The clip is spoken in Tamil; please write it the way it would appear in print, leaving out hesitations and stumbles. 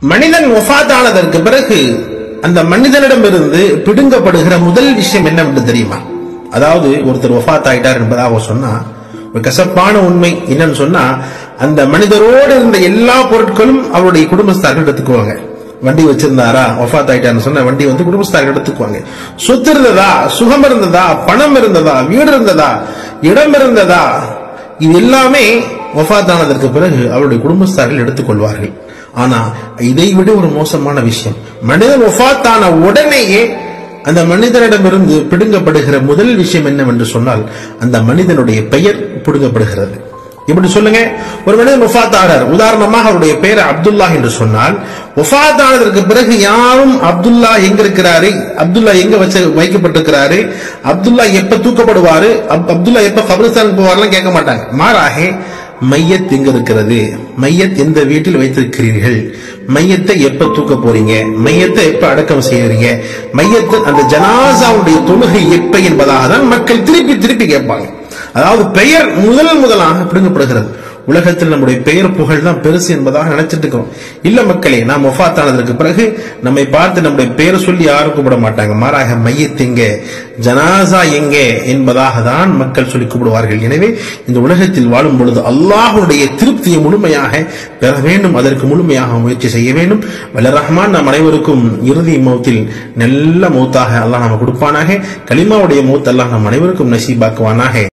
மனிதன் வஃபாத்தானதற்கு பிறகு அந்த மனிதனிடமிருந்து பிடுங்கப்படுகிற முதல் விஷயம் என்னவென்று தெரியுமா? அதாவது ஒருத்தர் வஃபாத் ஆயிட்டார் என்பதாக சொன்னா ஒரு கசப்பான உண்மை என்னன்னு சொன்னா, அந்த மனிதரோடு இருந்த எல்லா பொருட்களும் அவருடைய குடும்பஸ்தார்கள் எடுத்துக்குவாங்க. வண்டி வச்சிருந்தாரா, வஃபாத் ஆயிட்டார்னு சொன்ன வண்டி வந்து குடும்பஸ்தார்கள் எடுத்துக்குவாங்க. சொத்து இருந்ததா, சுகம் இருந்ததா, பணம் இருந்ததா, வீடு இருந்ததா, இடம் இருந்ததா, இது எல்லாமே வஃபாத் ஆனதற்கு பிறகு அவருடைய குடும்பஸ்தார்கள் எடுத்துக்கொள்வார்கள். ஆனா இதை விட ஒரு மோசமான விஷயம், மனிதன் வஃபாத் ஆன உடனேயே அந்த மனிதனிடமிருந்து பிடுங்கப்படுகிற முதல் விஷயம் என்னவென்று சொன்னால், அந்த மனிதனுடைய பெயர் பிடுங்கப்படுகிறது. இப்படி சொல்லுங்க, ஒரு மனிதன் வஃபாத் ஆகிறார், உதாரணமாக அவருடைய பெயர் அப்துல்லா என்று சொன்னால், வஃபாத் ஆனதற்கு பிறகு யாரும் அப்துல்லா எங்க இருக்கிறாரு, அப்துல்லா எங்க வைக்கப்பட்டிருக்கிறாரு, அப்துல்லா எப்ப தூக்கப்படுவாரு, அப்துல்லா எப்ப கபிரிஸ்தான் போவார்லாம் கேட்க மாட்டாங்க. மாறாக மையத் எங்க இருக்கிறது, மையத் எந்த வீட்டில் வைத்திருக்கிறீர்கள், மையத்தை எப்ப தூக்க போறீங்க, மையத்தை எப்ப அடக்கம் செய்யறீங்க, மையத்தை அந்த ஜனாசாவுடைய தொழுகை எப்ப என்பதாக தான் மக்கள் திருப்பி திருப்பி கேட்பாங்க. அதாவது பெயர் முதலாக பிடுங்கப்படுகிறது. உலகத்தில் நம்முடைய பெயர் புகழ் தான் பெருசு என்பதாக நினைச்சிட்டு இருக்கிறோம். இல்ல மக்களே, நாம் வஃபாத் ஆனதற்கு பிறகு நம்மை பார்த்து நம்முடைய பெயர் சொல்லி யாரும் கூப்பிட மாட்டாங்க. மாறாக மையத் எங்க, ஜனாசா எங்கே என்பதாக தான் மக்கள் சொல்லி கூப்பிடுவார்கள். எனவே இந்த உலகத்தில் வாழும் பொழுது அல்லாஹ்வுடைய திருப்தியை முழுமையாக பெற வேண்டும், அதற்கு முழுமையாக முயற்சி செய்ய வேண்டும். வல்ல ரஹ்மான் நம் அனைவருக்கும் இறுதி மௌத்தில் நல்ல மௌத்தாக அல்லாஹ் நமக்கு கொடுப்பானாக. கலிமாவுடைய மௌத் அல்லாஹ் நம் அனைவருக்கும் நசீபாக்குவானாக.